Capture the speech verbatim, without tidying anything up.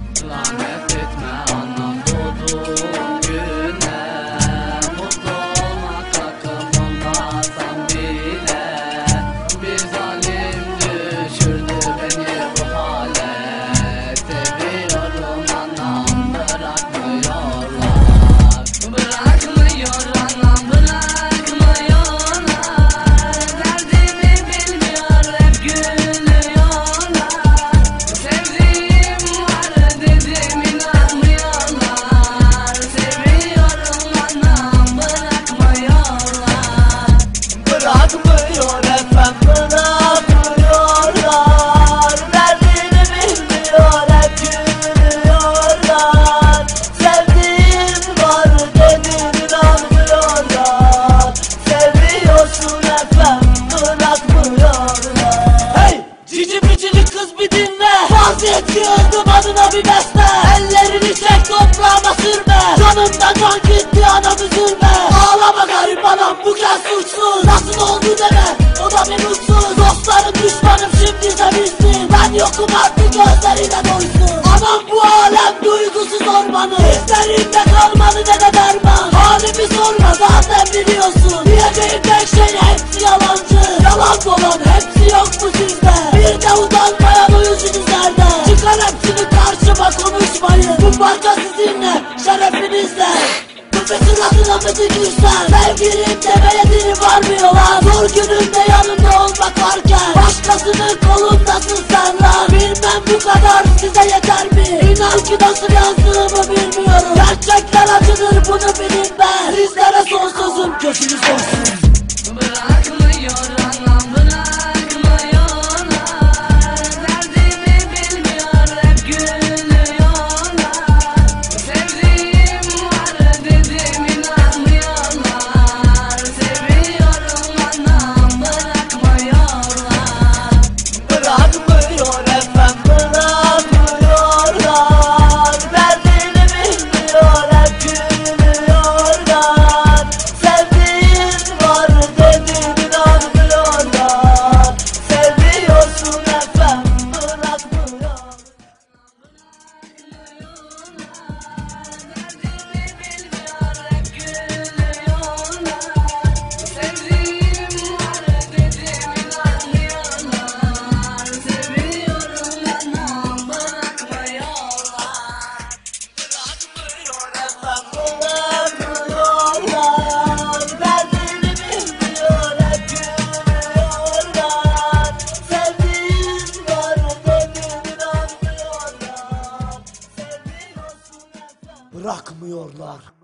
Lanet etme anam doğduğum güne. Mutlu olmak hakkım olmasam bile. Bir zalim düşürdü beni bu hale. Seviyorum anam, bırakmıyorlar. Bırakmıyor anam, bırakmıyorlar. Derdimi bilmiyor, hep gülüyorlar. Sevdiğim var dedim, inanmıyorlar. Seviyorum anam, bırakmıyorlar. Bırakmıyor efendim, bırakmıyorlar. Derdini bilmiyor, hep gülüyorlar. Sevdiğim var dedim, inanmıyorlar. Seviyorsun efendim, bırakmıyorlar. Hey! Cici bicili kız bir dinle. Vaziyet yığdım adına bir beste. Ellerini çek toprağıma sürme. Canımdan can gitti anam, üzülme. Ağlama garip anam, bu kez suçsuz. Nasıl oldu deme, o da bir mutsuz. Dostlarım düşmanım şimdi de bilsin. Ben yokum artık, gözlerine doysun. Anam bu alem duygusuz ormanı. Hislerimde kalmadı ne de derman. Halimi sorma zaten biliyorsun. Diyeceğim tek şey hepsi yalancı. Yalan dolan hepsi yok mu sizde? Bir de utanmayan o yüzünüzlerde. Çıkar hepsini karşıma, konuşmayın. Bu parça sizinle, şerefinizle. Nefesin adına mı dikişler? Sevgilim demeye dili varmıyorlar. Zor günümde yanımda olmak varken başkasının kolundasın sen lan. Bilmem bu kadar size yeter mi? İnan ki nasıl yazdığımı bilmiyorum. Gerçekler acıdır, bunu bilin ben. Sizlere son sözüm, gözünüz olsun. Bırakmıyor anam, bırakmıyorlar. Derdimi bilmiyor, hep gülüyorlar. Sevdiğim var dedim, inanmıyorlar. Seviyorum anam, bırakmıyorlar. Bırakmıyor efendim, bırakmıyorlar. Derdini bilmiyor, hep gülüyorlar. Sevdiğin var dedim, inanmıyorlar. Seviyorsun efendim, bırakmıyor. Derdimi bilmiyor, hep gülüyorlar. Sevdiğim var dedim, inanmıyorlar. Seviyorum anam, bırakmıyorlar. Bırakmıyor efendim, bırakmıyorlar. Derdini bilmiyor, hep gülüyorlar. Sevdiğin var dedim, inanmıyorlar. Seviyorsun efendim, bırakmıyorlar.